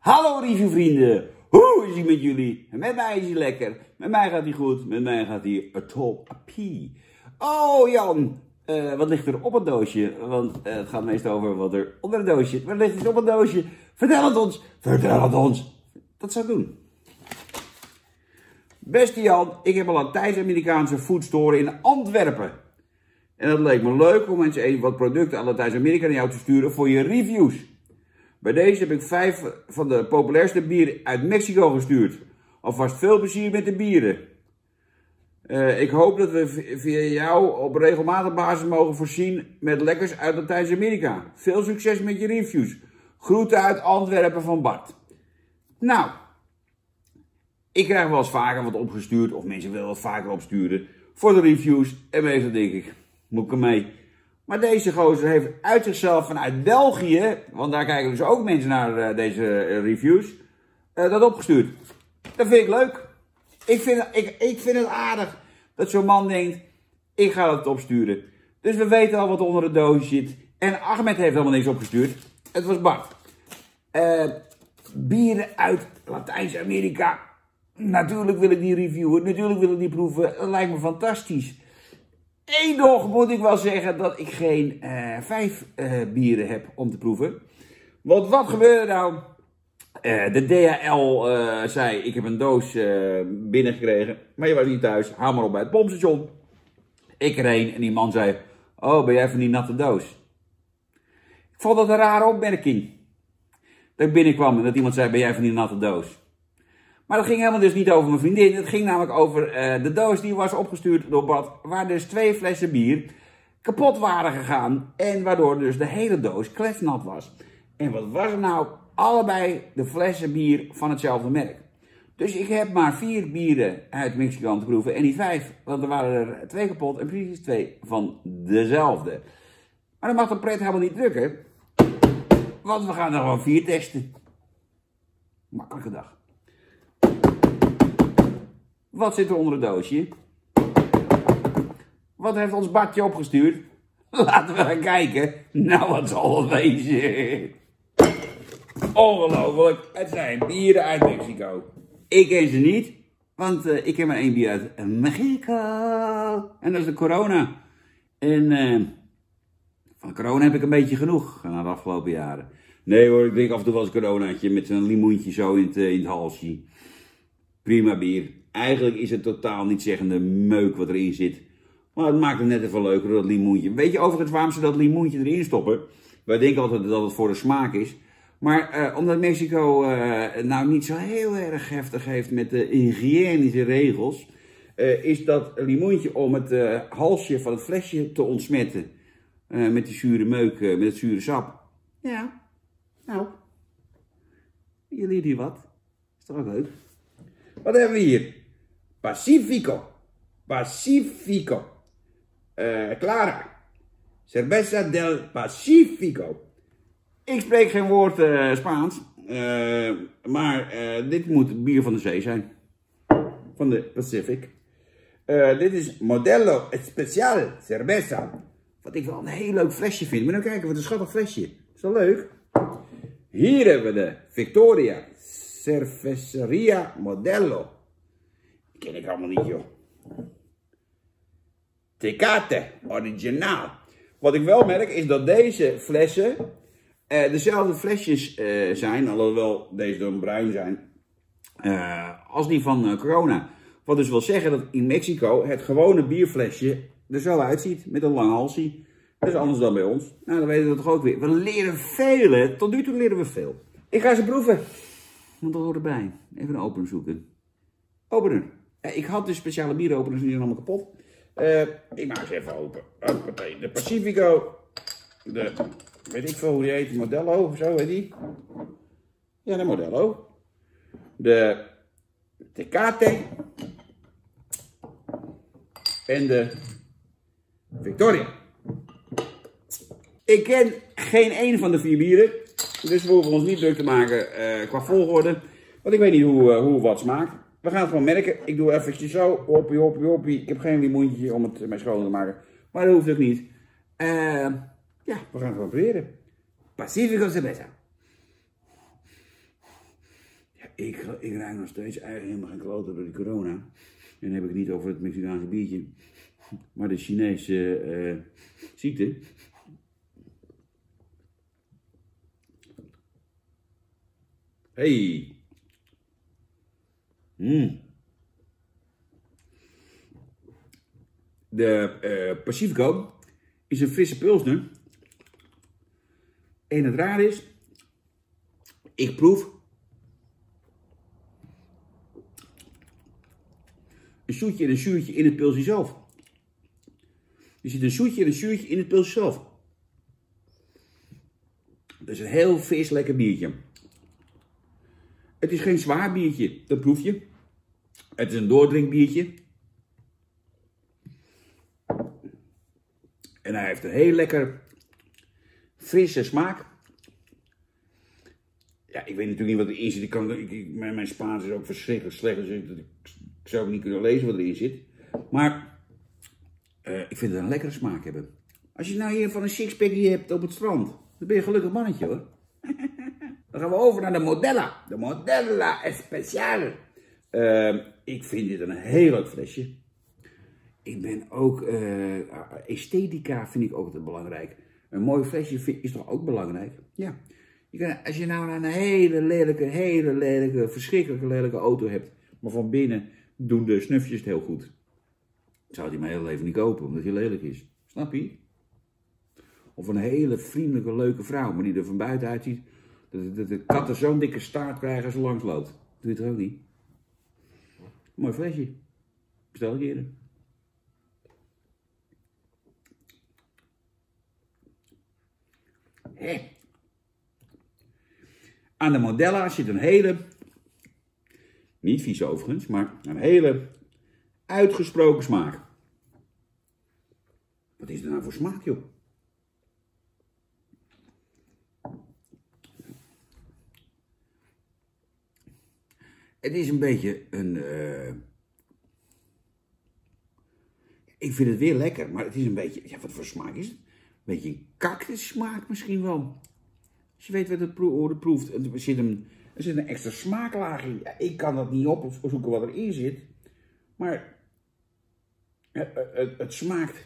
Hallo reviewvrienden, hoe is ie met jullie? Met mij is hij lekker, met mij gaat hij goed, met mij gaat hij top P. Oh Jan, wat ligt er op het doosje? Want het gaat meestal over wat er onder het doosje zit. Wat ligt er op het doosje? Vertel het ons, vertel het ons. Dat zou ik doen. Beste Jan, ik heb een Latijns-Amerikaanse foodstore in Antwerpen. En het leek me leuk om eens even wat producten aan Latijns-Amerika naar jou te sturen voor je reviews. Bij deze heb ik 5 van de populairste bieren uit Mexico gestuurd. Alvast veel plezier met de bieren. Ik hoop dat we via jou op regelmatige basis mogen voorzien met lekkers uit Latijns-Amerika. Veel succes met je reviews. Groeten uit Antwerpen van Bart. Nou, ik krijg wel eens vaker wat opgestuurd, of mensen willen wat vaker opsturen voor de reviews. En meestal denk ik, moet ik ermee? Maar deze gozer heeft uit zichzelf vanuit België, want daar kijken dus ook mensen naar deze reviews, dat opgestuurd. Dat vind ik leuk. Ik vind het aardig dat zo'n man denkt, ik ga dat opsturen. Dus we weten al wat onder het doosje zit. En Ahmed heeft helemaal niks opgestuurd. Het was Bart. Bieren uit Latijns-Amerika. Natuurlijk wil ik die reviewen, natuurlijk wil ik die proeven. Dat lijkt me fantastisch. Eén nog moet ik wel zeggen dat ik geen 5 bieren heb om te proeven. Want wat gebeurde nou? De DHL zei, ik heb een doos binnengekregen, maar je was niet thuis. Haal maar op bij het pompstation. Ik erheen en die man zei, oh, ben jij van die natte doos? Ik vond dat een rare opmerking. Dat ik binnenkwam en dat iemand zei, ben jij van die natte doos? Maar dat ging helemaal dus niet over mijn vriendin. Het ging namelijk over de doos die was opgestuurd door Bart. Waar dus 2 flessen bier kapot waren gegaan. En waardoor dus de hele doos kletsnat was. En wat was er nou? Allebei de flessen bier van hetzelfde merk. Dus ik heb maar 4 bieren uit Mexico te proeven. En niet 5. Want er waren er 2 kapot en precies 2 van dezelfde. Maar dat mag de pret helemaal niet drukken. Want we gaan er gewoon 4 testen. Makkelijke dag. Wat zit er onder het doosje? Wat heeft ons Bartje opgestuurd? Laten we gaan kijken. Nou, wat zal het wezen? Ongelooflijk. Het zijn bieren uit Mexico. Ik ken ze niet, want ik ken maar 1 bier uit Mexico. En dat is de Corona. En van Corona heb ik een beetje genoeg na de afgelopen jaren. Nee hoor, ik drink af en toe wel eens een Coronaatje met een limoentje zo in het halsje. Prima bier. Eigenlijk is het totaal niet zeggende meuk wat erin zit. Maar het maakt het net even leuker, dat limoentje. Weet je overigens waarom ze dat limoentje erin stoppen? Wij denken altijd dat het voor de smaak is. Maar omdat Mexico nou niet zo heel erg heftig heeft met de hygiënische regels, is dat limoentje om het halsje van het flesje te ontsmetten. Met die zure meuk, met het zure sap. Ja, nou, je leert hier wat. Is toch ook leuk? Wat hebben we hier? Pacifico. Pacifico. Clara. Cerveza del Pacifico. Ik spreek geen woord Spaans. Maar dit moet bier van de zee zijn. Van de Pacific. Dit is Modelo Especial Cerveza. Wat ik wel een heel leuk flesje vind. Maar nou kijken, wat een schattig flesje. Is dat leuk? Hier hebben we de Victoria Cerveceria Modelo. Die ken ik allemaal niet, joh. Tecate Original. Wat ik wel merk is dat deze flessen dezelfde flesjes zijn, alhoewel deze dan bruin zijn, als die van Corona. Wat dus wil zeggen dat in Mexico het gewone bierflesje er zo uitziet, met een lang halsje. Dat is anders dan bij ons. Nou, dan weten we toch ook weer. We leren veel, hè. Tot nu toe leren we veel. Ik ga ze proeven. Want dat hoort erbij. Even een opener zoeken. Opener. Ik had dus speciale bieropeners, die zijn allemaal kapot. Ik maak ze even open. De Pacifico. De, weet ik veel hoe die heet. Modelo, zo heet die. Ja, de Modelo. De Tecate. En de Victoria. Ik ken geen één van de 4 bieren. Dus we hoeven ons niet druk te maken qua volgorde. Want ik weet niet hoe wat smaakt. We gaan het gewoon merken. Ik doe eventjes zo. Hoppie, hoppie, hoppie. Ik heb geen limoentje om het mij schoon te maken. Maar dat hoeft ook niet. Ja, we gaan het gewoon proberen. Pacifico Cerveza. ik ruik nog steeds eigenlijk helemaal geen kloten door die corona. En dan heb ik het niet over het Mexicaanse biertje, maar de Chinese ziekte. Hey. De Pacifico is een frisse pilsner. En het raar is, ik proef een zoetje en een zuurtje in het pilsje zelf. Er zit een zoetje en een zuurtje in het pilsje zelf. Het is een heel fris lekker biertje. Het is geen zwaar biertje, dat proef je. Het is een doordrinkbiertje. En hij heeft een heel lekker frisse smaak. Ja, ik weet natuurlijk niet wat erin zit. Mijn Spaans is ook verschrikkelijk slecht, dus ik zou ook niet kunnen lezen wat erin zit. Maar ik vind het een lekkere smaak hebben. Als je nou hier van een sixpackje hebt op het strand, dan ben je een gelukkig mannetje hoor. Dan gaan we over naar de Modella. De Modella Especial. Ik vind dit een heel leuk flesje. Ik ben ook, esthetica vind ik ook altijd belangrijk. Een mooi flesje is toch ook belangrijk? Ja. Als je nou een hele lelijke, verschrikkelijke lelijke auto hebt, maar van binnen doen de snufjes het heel goed. Ik zou die mijn hele leven niet kopen, omdat die lelijk is. Snap je? Of een hele vriendelijke, leuke vrouw, maar die er van buiten uitziet, dat de katten zo'n dikke staart krijgen als ze langs loopt. Doe je het ook niet? Mooi flesje. Bestel ik eerder. Hé. Aan de Modella zit een hele, niet vies overigens, maar een hele uitgesproken smaak. Wat is er nou voor smaak, joh? Het is een beetje een, ik vind het weer lekker, maar het is een beetje, ja, wat voor smaak is het? Een beetje een cactussmaak misschien wel. Als je weet wat het proeft, er zit een extra smaklaag in. Ja, ik kan dat niet opzoeken wat erin zit, maar het smaakt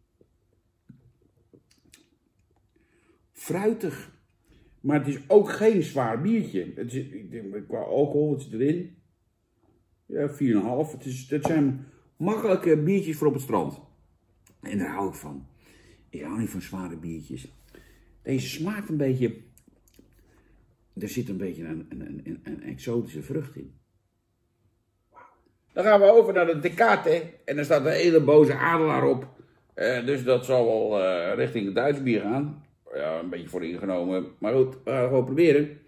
fruitig. Maar het is ook geen zwaar biertje. Het is, ik denk, qua alcohol, het zit erin. Ja, 4,5. Het zijn makkelijke biertjes voor op het strand. En daar hou ik van. Ik hou niet van zware biertjes. Deze smaakt een beetje. Er zit een beetje een exotische vrucht in. Wow. Dan gaan we over naar de Tecate. En daar staat een hele boze adelaar op. Dus dat zal wel richting het Duits bier gaan. Ja, een beetje voor ingenomen. Maar goed, we gaan het gewoon proberen.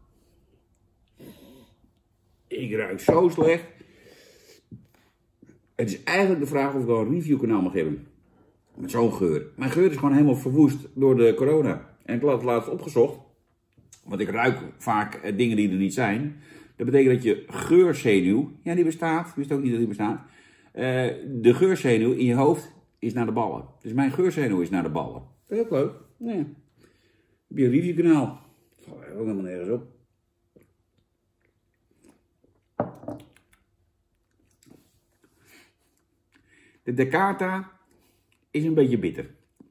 Ik ruik zo slecht. Het is eigenlijk de vraag of ik wel een reviewkanaal mag hebben. Met zo'n geur. Mijn geur is gewoon helemaal verwoest door de corona. En ik had het laatst opgezocht. Want ik ruik vaak dingen die er niet zijn. Dat betekent dat je geurzenuw, ja die bestaat, ik wist ook niet dat die bestaat. De geurzenuw in je hoofd is naar de ballen. Dus mijn geurzenuw is naar de ballen. Dat is ook leuk. Ja. Heb je een reviewkanaal? Dat valt ook helemaal nergens op. De Tecate is een beetje bitter.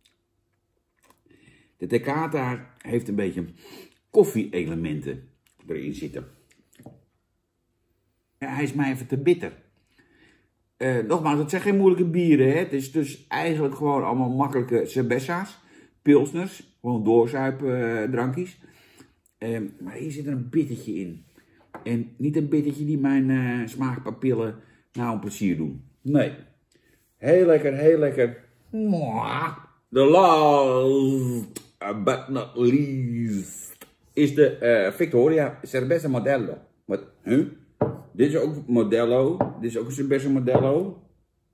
De Tecate heeft een beetje koffie-elementen erin zitten. Ja, hij is mij even te bitter. Nogmaals, het zijn geen moeilijke bieren. Hè? Het is dus eigenlijk gewoon allemaal makkelijke cerveza's, pilsners, gewoon doorzuipdrankjes. Maar hier zit er een bittertje in. En niet een bittertje die mijn smaakpapillen nou een plezier doen. Nee. Heel lekker, heel lekker. The last but not least is de Victoria Cerveza Modelo. Wat? Huh? Dit is ook Modelo. Dit is ook een Cerveza Modelo.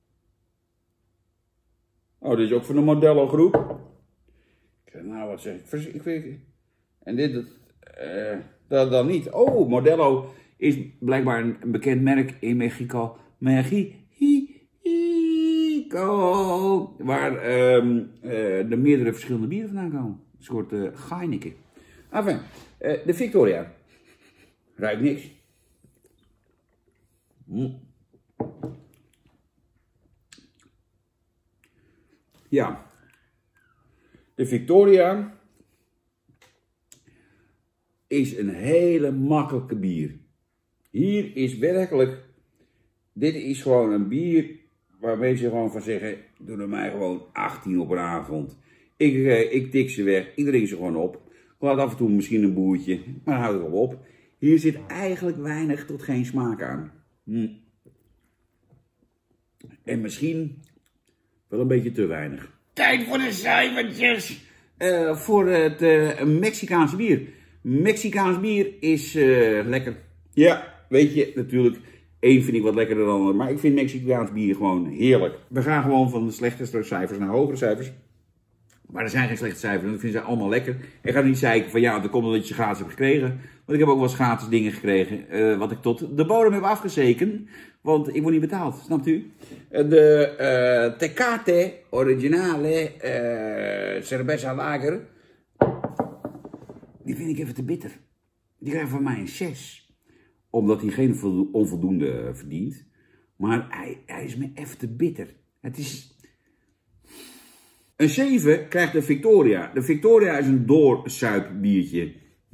Oh, dit is ook van de Modelo groep. Ik zeg, nou wat zeg ik? Ik weet. En dit, dat dan niet. Oh, Modelo is blijkbaar een bekend merk in Mexico. Waar er meerdere verschillende bieren vandaan komen. Een soort Heineken. Enfin, de Victoria. Ruikt niks. Ja. De Victoria is een hele makkelijke bier. Hier is werkelijk, dit is gewoon een bier waarmee ze gewoon van zeggen, doe er mij gewoon 18 op een avond. Ik tik ze weg, ik drink ze gewoon op. Ik laat af en toe misschien een boertje, maar dan houd ik erop op. Hier zit eigenlijk weinig tot geen smaak aan. En misschien wel een beetje te weinig. Tijd voor de cijfertjes! Voor het Mexicaanse bier. Mexicaans bier is lekker. Ja, weet je, natuurlijk. Eén vind ik wat lekkerder dan de ander. Maar ik vind Mexicaans bier gewoon heerlijk. We gaan gewoon van de slechtste cijfers naar hogere cijfers. Maar er zijn geen slechte cijfers. Ik vind ze allemaal lekker. Ik ga niet zeiken van ja, dat komt omdat je ze gratis hebt gekregen. Want ik heb ook wel eens gratis dingen gekregen. Wat ik tot de bodem heb afgezeken. Want ik word niet betaald, snapt u? De Tecate Originale Cerveza Lager. Die vind ik even te bitter. Die krijgt van mij een 6. Omdat hij geen onvoldoende verdient. Maar hij is me even te bitter. Het is... Een 7 krijgt de Victoria. De Victoria is een doorsuipbiertje.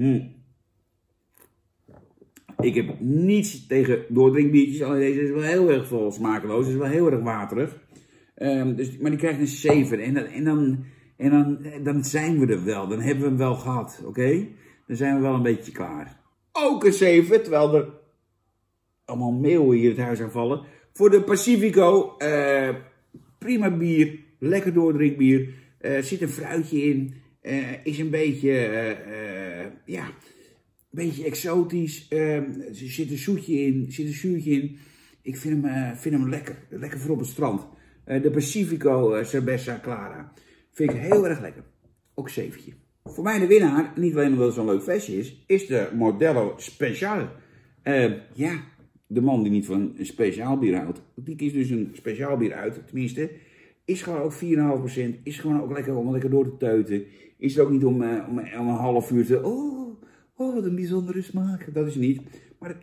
Ik heb niets tegen doordrinkbiertjes. Alleen deze is wel heel erg vol smakeloos. Het is wel heel erg waterig. Maar die krijgt een 7. En dan zijn we er wel. Dan hebben we hem wel gehad. Oké? Dan zijn we wel een beetje klaar. Ook een 7. Terwijl er allemaal meeuwen hier het huis aanvallen. Voor de Pacifico. Prima bier. Lekker doordrinkbier. Zit een fruitje in. Is een beetje, ja, een beetje exotisch. Er zit een zoetje in. Zit een zuurtje in. Ik vind hem lekker. Lekker voor op het strand. De Pacifico Cerveza Clara. Vind ik heel erg lekker. Ook 7. Voor mij de winnaar, niet alleen omdat het zo'n leuk flesje is de Modelo Special. Ja, de man die niet van een speciaal bier houdt. Die kiest dus een speciaal bier uit, tenminste. Is gewoon ook 4,5%. Is gewoon ook lekker om lekker door te teuten. Is er ook niet om een half uur te... Oh, wat een bijzondere smaak. Dat is niet. Maar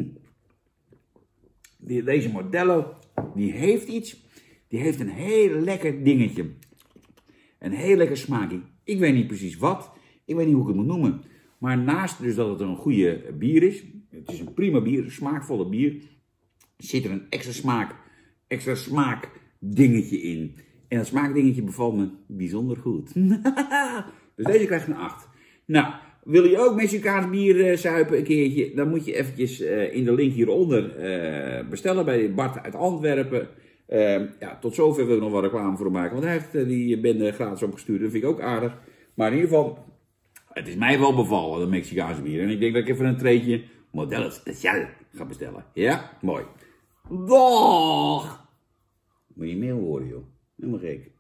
deze Modelo, die heeft iets. Die heeft een heel lekker dingetje. Een heel lekker smaakje. Ik weet niet precies wat. Ik weet niet hoe ik het moet noemen. Maar naast dus dat het een goede bier is. Het is een prima bier. Een smaakvolle bier. Zit er een extra smaak dingetje in. En dat smaakdingetje bevalt me bijzonder goed. Dus deze krijgt een 8. Nou, wil je ook Mexicaans bier zuipen een keertje? Dan moet je eventjes in de link hieronder bestellen bij Bart uit Antwerpen. Ja, tot zover wil ik nog wel reclame voor hem maken. Want hij heeft die bende gratis opgestuurd. Dat vind ik ook aardig. Maar in ieder geval, het is mij wel bevallen, de Mexicaanse bier. En ik denk dat ik even een treetje Modelo Special ga bestellen. Ja, mooi. Dag! Moet je mail horen, joh. Helemaal gek.